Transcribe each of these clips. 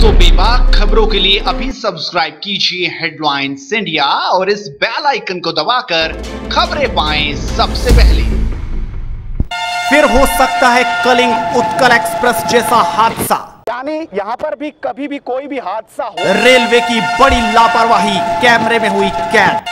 दोस्तों, बेबाक खबरों के लिए अभी सब्सक्राइब कीजिए हेडलाइंस इंडिया और इस बेल आइकन को दबाकर खबरें पाएं सबसे पहले। फिर हो सकता है कलिंग उत्कल एक्सप्रेस जैसा हादसा, यानी यहाँ पर भी कभी भी कोई भी हादसा हो। रेलवे की बड़ी लापरवाही कैमरे में हुई कैद।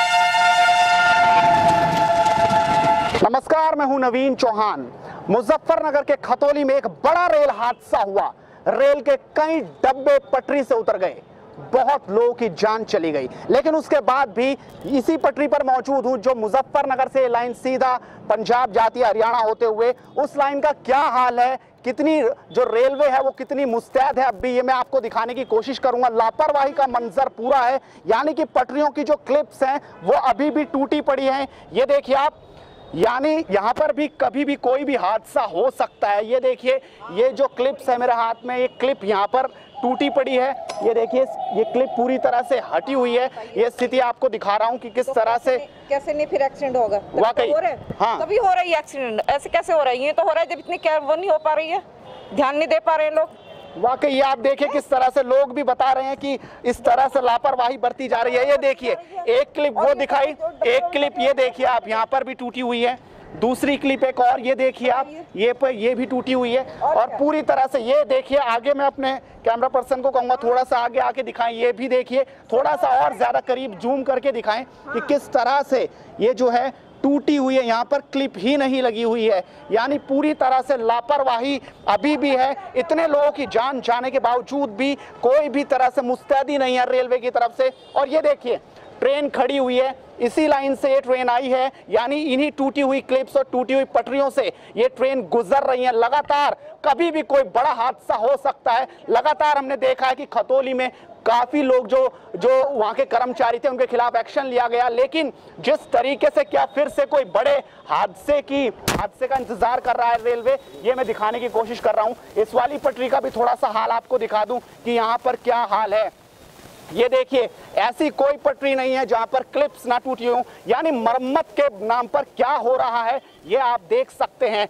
नमस्कार, मैं हूं नवीन चौहान। मुजफ्फरनगर के खतौली में एक बड़ा रेल हादसा हुआ। रेल के कई डब्बे पटरी से उतर गए, बहुत लोगों की जान चली गई। लेकिन उसके बाद भी इसी पटरी पर मौजूद हूं जो मुजफ्फरनगर से लाइन सीधा पंजाब जाती है, हरियाणा होते हुए। उस लाइन का क्या हाल है, कितनी जो रेलवे है वो कितनी मुस्तैद है, अब भी ये मैं आपको दिखाने की कोशिश करूंगा। लापरवाही का मंजर पूरा है, यानी कि पटरियों की जो क्लिप्स हैं वो अभी भी टूटी पड़ी हैं। ये देखिए आप, यानी यहाँ पर भी कभी भी कोई भी हादसा हो सकता है। ये देखिए, ये जो क्लिप्स है मेरे हाथ में, ये क्लिप यहाँ पर टूटी पड़ी है। ये देखिए, ये क्लिप पूरी तरह से हटी हुई है। ये स्थिति आपको दिखा रहा हूँ कि किस तरह से कैसे नहीं फिर एक्सीडेंट होगा। वाकई हो रहा है, हाँ, तभी हो रही है एक्सीडेंट। ऐसे कैसे हो रहा है? ये तो हो रहा है जब इतनी केयर वो नहीं हो पा रही है, ध्यान नहीं दे पा रहे हैं लोग। वाकई ये आप देखिए किस तरह से लोग भी बता रहे हैं कि इस तरह से लापरवाही बरती जा रही है। ये देखिए, एक क्लिप वो दिखाई, एक क्लिप ये देखिए आप, यहाँ पर भी टूटी हुई है। दूसरी क्लिप एक और ये देखिए आप, ये भी टूटी हुई है। और पूरी तरह से ये देखिए, आगे मैं अपने कैमरा पर्सन को कहूँगा थोड़ा सा आगे आके दिखाएं। ये भी देखिए, थोड़ा सा और ज़्यादा करीब जूम करके दिखाएं कि किस तरह से ये जो है टूटी हुई है। यहाँ पर क्लिप ही नहीं लगी हुई है, यानी पूरी तरह से लापरवाही अभी भी है। इतने लोगों की जान जाने के बावजूद भी कोई भी तरह से मुस्तैदी नहीं है रेलवे की तरफ से। और ये देखिए, ट्रेन खड़ी हुई है, इसी लाइन से ये ट्रेन आई है, यानी इन्हीं टूटी हुई क्लिप्स और टूटी हुई पटरियों से ये ट्रेन गुजर रही है। लगातार कभी भी कोई बड़ा हादसा हो सकता है। लगातार हमने देखा है कि खतौली में काफी लोग जो वहां के कर्मचारी थे उनके खिलाफ एक्शन लिया गया। लेकिन जिस तरीके से क्या फिर से कोई बड़े हादसे का इंतजार कर रहा है रेलवे, ये मैं दिखाने की कोशिश कर रहा हूं। इस वाली पटरी का भी थोड़ा सा हाल आपको दिखा दूं कि यहाँ पर क्या हाल है। ये देखिए, ऐसी कोई पटरी नहीं है जहां पर क्लिप्स ना टूटी हो, यानी मरम्मत के नाम पर क्या हो रहा है ये आप देख सकते हैं।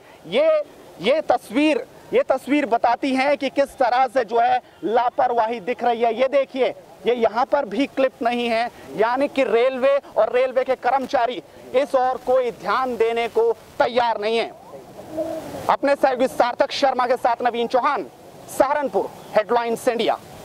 ये तस्वीर बताती है कि किस तरह से जो है लापरवाही दिख रही है। ये देखिए, ये यहाँ पर भी क्लिप नहीं है, यानी कि रेलवे और रेलवे के कर्मचारी इस ओर कोई ध्यान देने को तैयार नहीं है। अपने सहयोगी सार्थक शर्मा के साथ नवीन चौहान, सहारनपुर, हेडलाइंस इंडिया।